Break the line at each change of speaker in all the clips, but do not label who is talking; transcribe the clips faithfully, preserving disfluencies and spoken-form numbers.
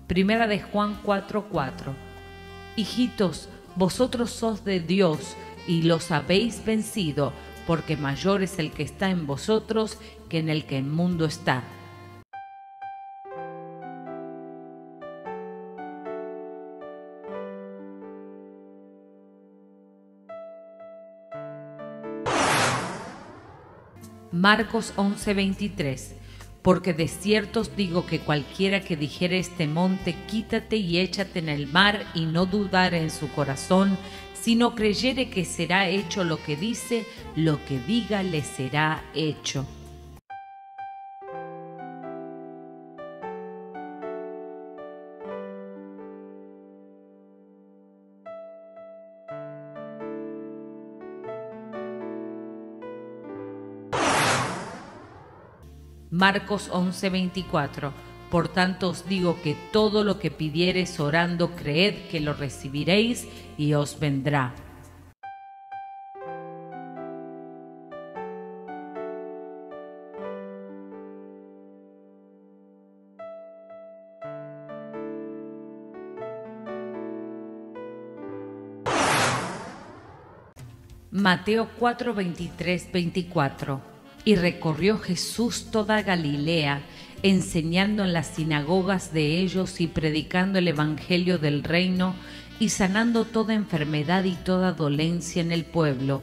Primera de Juan cuatro cuatro. Hijitos, vosotros sos de Dios y los habéis vencido, porque mayor es el que está en vosotros que en el que el mundo está. Marcos once veintitrés. Porque de cierto os digo que cualquiera que dijere este monte, quítate y échate en el mar, y no dudare en su corazón, sino creyere que será hecho lo que dice, lo que diga le será hecho. Marcos once veinticuatro. Por tanto os digo que todo lo que pidiereis orando, creed que lo recibiréis y os vendrá. Mateo cuatro veintitrés veinticuatro. Y recorrió Jesús toda Galilea, enseñando en las sinagogas de ellos y predicando el evangelio del reino y sanando toda enfermedad y toda dolencia en el pueblo.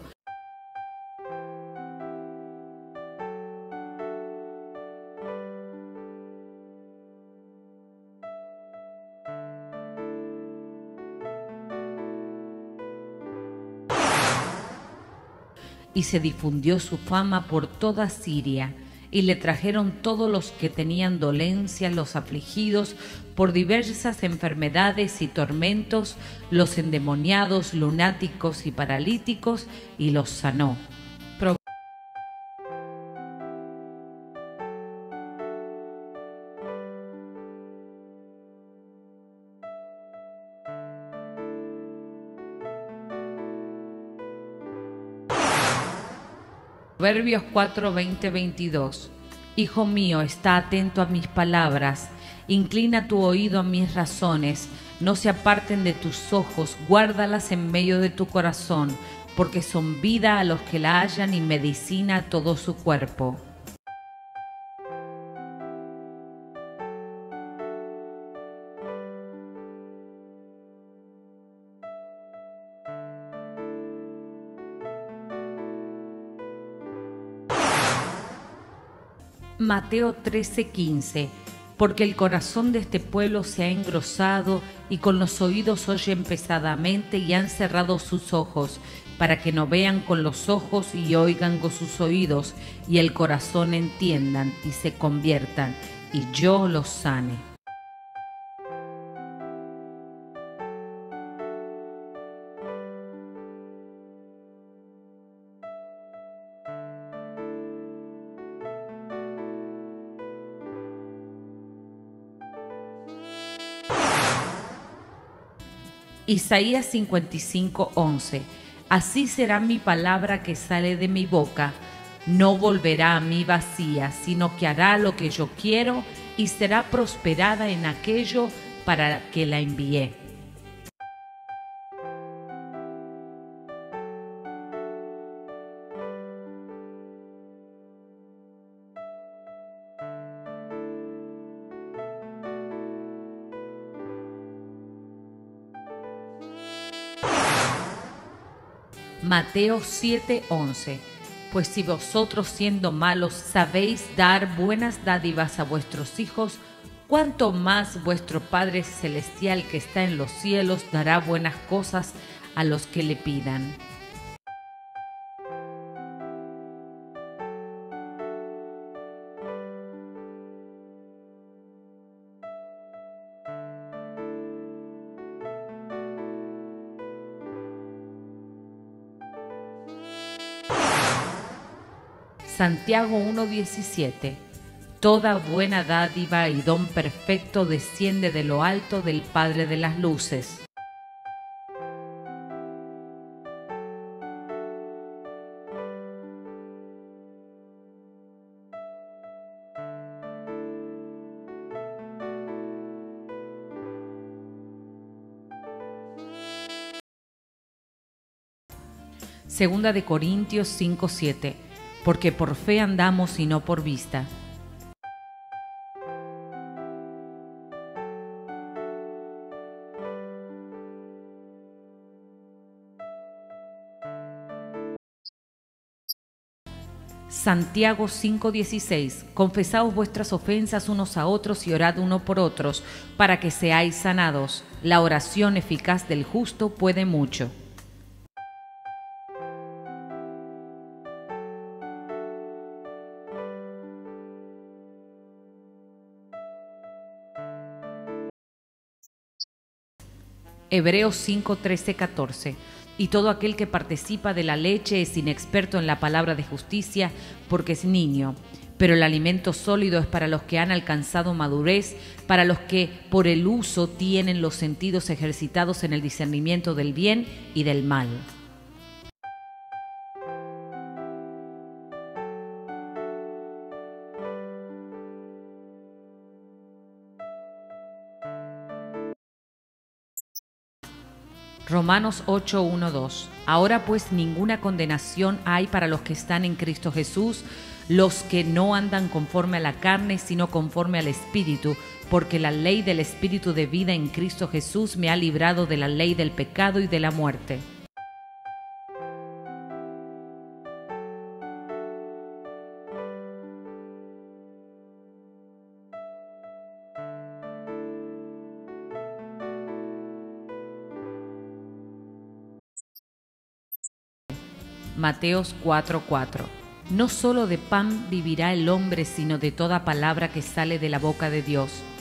Y se difundió su fama por toda Siria, y le trajeron todos los que tenían dolencia, los afligidos por diversas enfermedades y tormentos, los endemoniados, lunáticos y paralíticos, y los sanó. Pro Proverbios cuatro veinte veintidós. Hijo mío, está atento a mis palabras, inclina tu oído a mis razones, no se aparten de tus ojos, guárdalas en medio de tu corazón, porque son vida a los que la hallan y medicina a todo su cuerpo. Mateo trece quince. Porque el corazón de este pueblo se ha engrosado y con los oídos oyen pesadamente y han cerrado sus ojos, para que no vean con los ojos y oigan con sus oídos y el corazón entiendan y se conviertan, y yo los sane. Isaías cincuenta y cinco once. Así será mi palabra que sale de mi boca, no volverá a mí vacía, sino que hará lo que yo quiero y será prosperada en aquello para que la envié. Mateo siete once. Pues si vosotros siendo malos sabéis dar buenas dádivas a vuestros hijos, cuánto más vuestro Padre Celestial que está en los cielos dará buenas cosas a los que le pidan. Santiago uno diecisiete. Toda buena dádiva y don perfecto desciende de lo alto del Padre de las luces. Segunda de Corintios cinco siete, porque por fe andamos y no por vista. Santiago cinco dieciséis, confesaos vuestras ofensas unos a otros y orad uno por otros, para que seáis sanados. La oración eficaz del justo puede mucho. Hebreos cinco trece catorce. Y todo aquel que participa de la leche es inexperto en la palabra de justicia, porque es niño. Pero el alimento sólido es para los que han alcanzado madurez, para los que por el uso tienen los sentidos ejercitados en el discernimiento del bien y del mal. Romanos ocho uno dos. Ahora pues ninguna condenación hay para los que están en Cristo Jesús, los que no andan conforme a la carne, sino conforme al Espíritu, porque la ley del Espíritu de vida en Cristo Jesús me ha librado de la ley del pecado y de la muerte. Mateos cuatro cuatro. No solo de pan vivirá el hombre, sino de toda palabra que sale de la boca de Dios.